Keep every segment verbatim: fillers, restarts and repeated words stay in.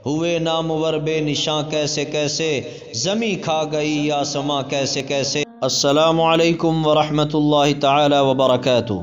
ہوئے نامور بے نشاں کیسے کیسے، زمیں کھا گئی یا سما کیسے کیسے۔ السلام علیکم ورحمۃ اللہ تعالی وبرکاتہ۔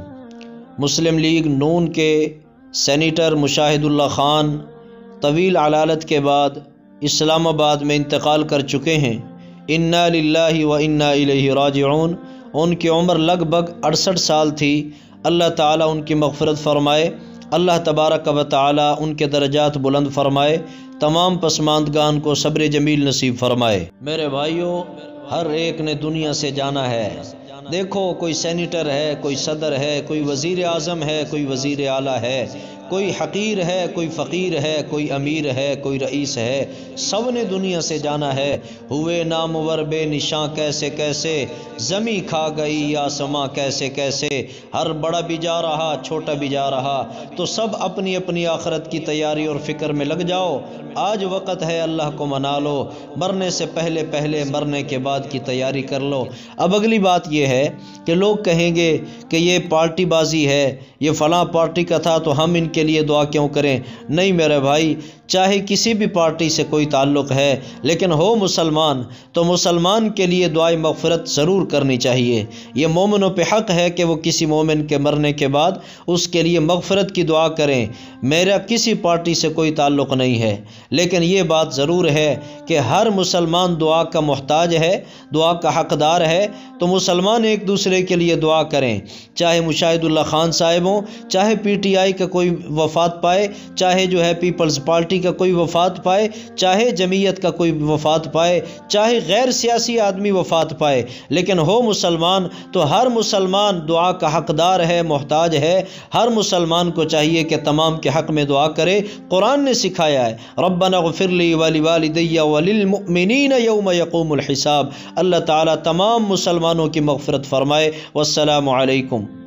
مسلم لیگ نون کے سینیٹر مشاہد اللہ خان طویل علالت کے بعد اسلام آباد میں انتقال کر چکے ہیں۔ انا للہ و انا الیہ راجعون۔ ان کی عمر لگ بھگ اڑسٹھ سال تھی۔ اللہ تعالیٰ ان کی مغفرت فرمائے، اللہ تبارک و تعالیٰ ان کے درجات بلند فرمائے، تمام پسماندگان کو صبر جمیل نصیب فرمائے۔ میرے بھائیوں، ہر ایک نے دنیا سے جانا ہے۔ دیکھو، کوئی سینیٹر ہے، کوئی صدر ہے، کوئی وزیر اعظم ہے، کوئی وزیر اعلیٰ ہے، کوئی حقیر ہے، کوئی فقیر ہے، کوئی امیر ہے، کوئی رئیس ہے، سب نے دنیا سے جانا ہے۔ ہوئے نامور بے نشاں کیسے کیسے، زمیں کھا گئی یا سما کیسے کیسے۔ ہر بڑا بھی جا رہا، چھوٹا بھی جا رہا، تو سب اپنی اپنی آخرت کی تیاری اور فکر میں لگ جاؤ۔ آج وقت ہے، اللہ کو منا لو، مرنے سے پہلے پہلے مرنے کے بعد کی تیاری کر لو۔ اب اگلی بات یہ ہے کہ لوگ کہیں گے کہ یہ پارٹی بازی ہے، یہ فلاں پارٹی کا تھا تو ہم ان کے لیے دعا کیوں کریں؟ نہیں میرے بھائی، چاہے کسی بھی پارٹی سے کوئی تعلق ہے، لیکن ہو مسلمان تو مسلمان کے لیے دعائے مغفرت ضرور کرنی چاہیے۔ یہ مومنوں پہ حق ہے کہ وہ کسی مومن کے مرنے کے بعد اس کے لیے مغفرت کی دعا کریں۔ میرا کسی پارٹی سے کوئی تعلق نہیں ہے، لیکن یہ بات ضرور ہے کہ ہر مسلمان دعا کا محتاج ہے، دعا کا حقدار ہے، تو مسلمان ایک دوسرے کے لیے دعا کریں۔ چاہے مشاہد اللہ خان صاحب ہوں، چاہے پی ٹی آئی کا کوئی وفات پائے، چاہے جو ہے پیپلز پارٹی کا کوئی وفات پائے، چاہے جمعیت کا کوئی وفات پائے، چاہے غیر سیاسی آدمی وفات پائے، لیکن ہو مسلمان تو ہر مسلمان دعا کا حقدار ہے، محتاج ہے۔ ہر مسلمان کو چاہیے کہ تمام کے حق میں دعا کرے۔ قرآن نے سکھایا ہے، ربنا اغفر لی ولوالدی وللمؤمنین یوم یقوم الحساب۔ اللہ تعالیٰ تمام مسلمانوں کی مغفرت فرمائے۔ والسلام علیکم۔